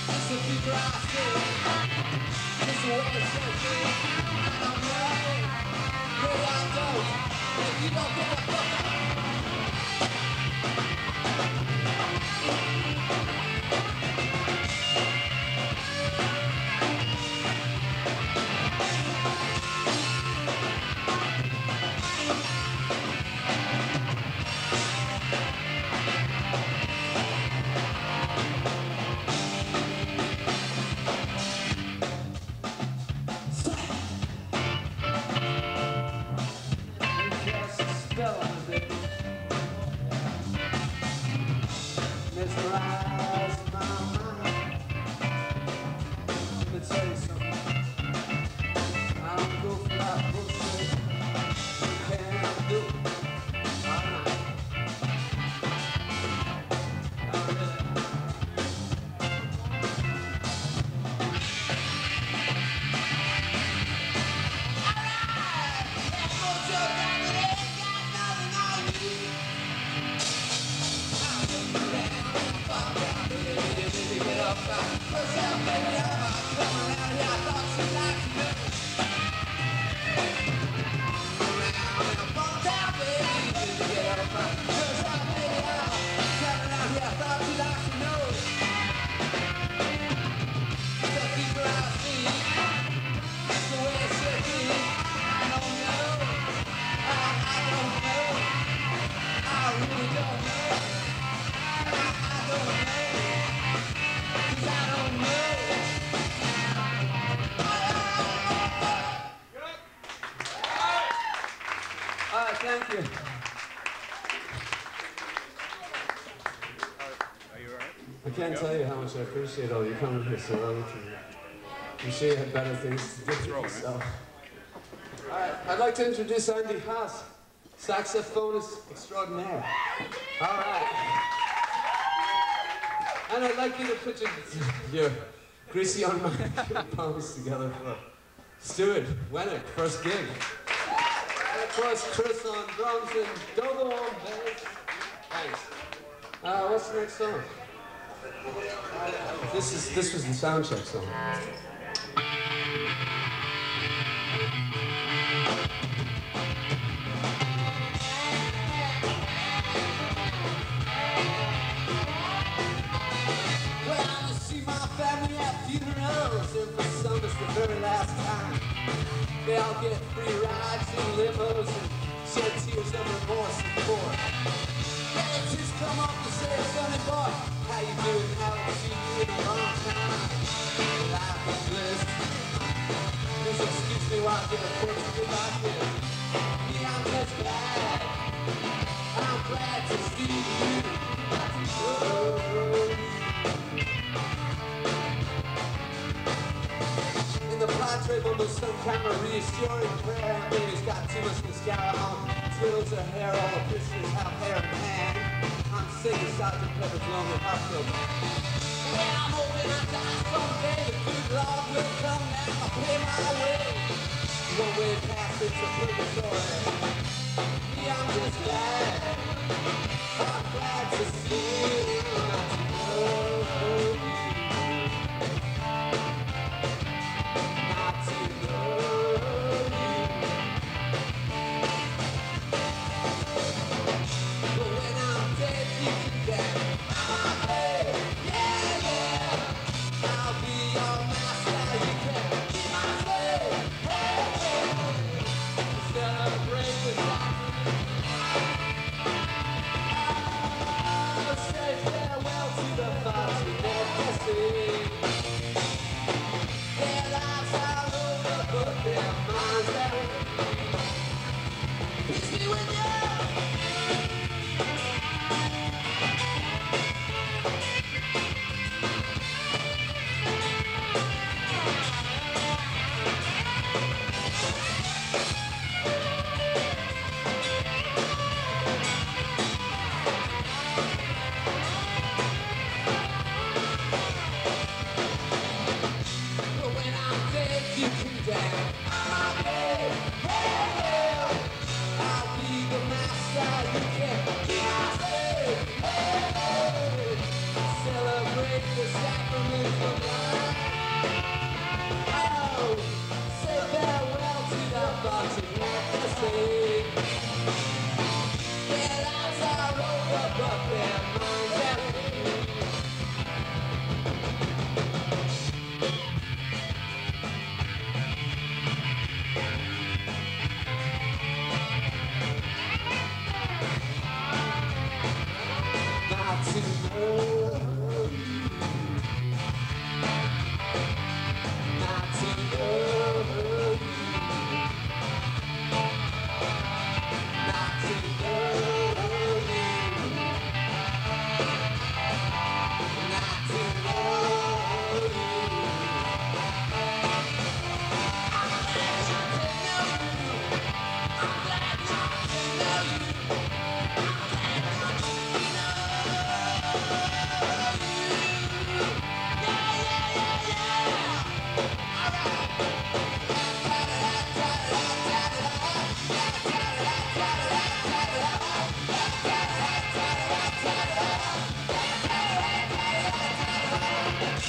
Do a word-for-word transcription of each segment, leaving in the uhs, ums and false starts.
It's the future I see. It's the way it's gonna be. I don't know. Maybe I don't. If you don't give a fuck. Mesmerize my mind. Let me tell you something. I don't go for that bullshit. You can't do it. I know. I really. Alright! That's what you're down with it. Got nothing on me. I'm looking down. Get up, first out, baby, I'm come around here, I thought you'd like to know. Around in a fun town, baby, get up, first out, baby, I'm come around here, I thought you'd like to know. The future I see, that's the way it should be. I don't know, I, I don't know, I really don't know, I, I don't know. Thank you. Are you all right? I can't tell you how much I appreciate all you coming here so early tonight. I'm sure you had better things to do with yourself. All right, I'd like to introduce Andy Haas, saxophonist extraordinaire. All right. And I'd like you to put your, your greasy unmarked palms together for Stuart Wennick, first gig. And of course, Chris on drums and Dogo on bass. Thanks. Uh, what's the next song? This is this was the sound check song. Well, I see my family at funerals, and for some it's the very last time. They all get free rides in limos and shed tears of remorse and poor. Relatives come up to say, sonny boy, how you doing? Haven't seen you in a long time. Life is bliss. Please excuse me while I get a portrait goodbye here. Me, I'm just glad. I'm glad to see you. Oh. In the portrait under some kind of reassuring prayer, baby's got too much mascara on, twiddles her hair, all the pictures have hair in hand. I'm singing Sergeant Pepper's Lonely Hearts Club. Well, I'm hoping I die someday, the good Lord will come now, I'll pay my way. One way passage to purgatory. Me, I'm just glad, I'm glad to see you, not to know you. Celebrate.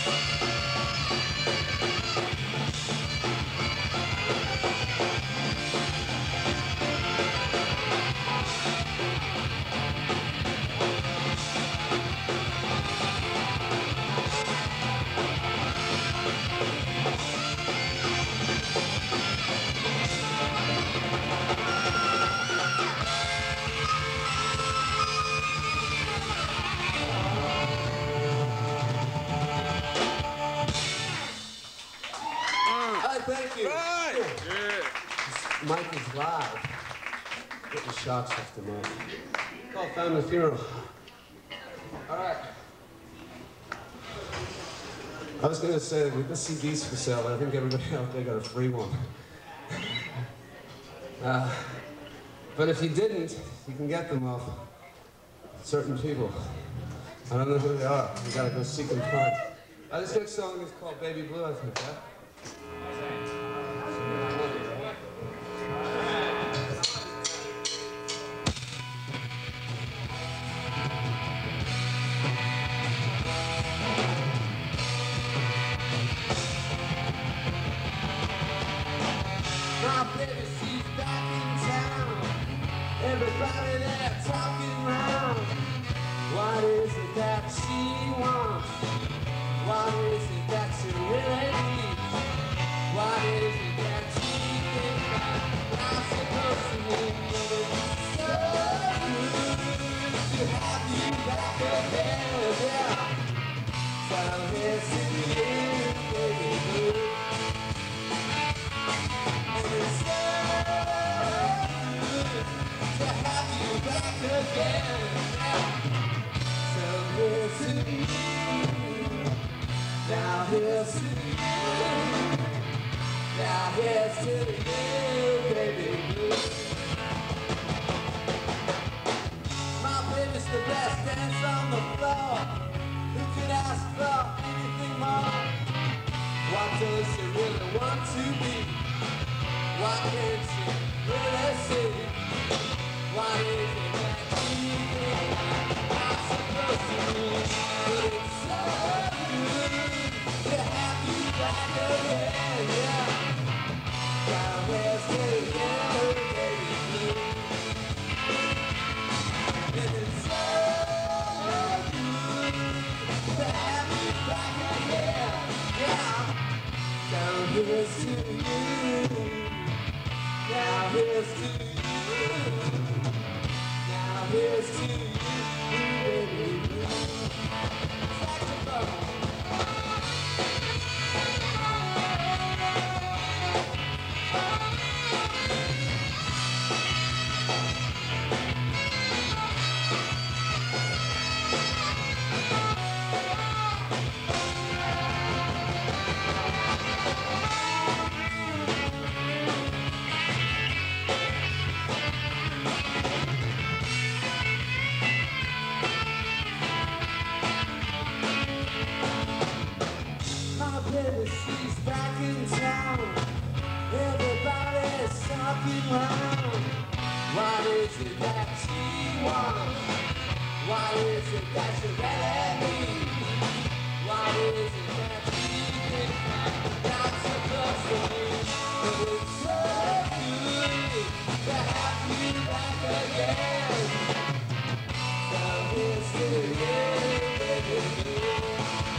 Thank you. Right. Yeah. This mic is live. Getting shots off the mic. Call Family Funeral. All right. I was going to say, we've got C Ds for sale, but I think everybody out there got a free one. Uh, but if you didn't, you can get them off certain people. I don't know who they are. You got to go seek and find. Uh, this next song is called Baby Blue, I think, yeah? My baby, she's back in town. Everybody there talking round. What is it that she wants? What is it that she really needs? What is it that she thinks I'm supposed to need? But it's so good to have you back again, yeah. So here's to you, baby blue. And it's so good to have you back again, yeah. So here's to you. Now here's to you. Now here's to you, baby blue. My baby's the best dance on the floor. Who could ask for anything more? What does she really want to be? Why can't she really see? What is it that she thinks I'm supposed to be? But it's so good to have you back again, yeah. Now here's to you, baby blue. And it's so good to have you back again, yeah. Now here's to you. Now here's to you. Now here's to you, baby blue. Saxophone. She's back in town. Everybody's talking round. What is it that she wants? What is it that she really needs? What is it that she thinks I'm supposed to need? But it's so good to have you back again. So here's to you, baby blue.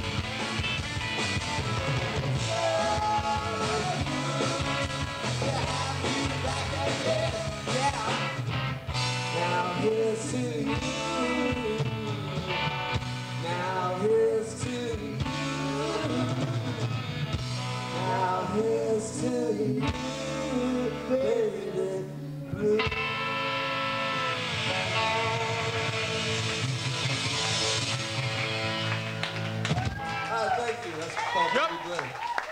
Now here's to you. Now here's to you. Now here's to you, baby blue. Oh, thank you. That's called Yep. Baby Blue.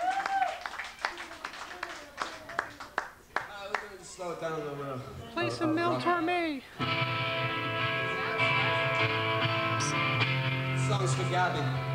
Uh, we're gonna just slow it down a little bit. Play Uh, some uh, Mel rock. Torme. This song's for Gabby.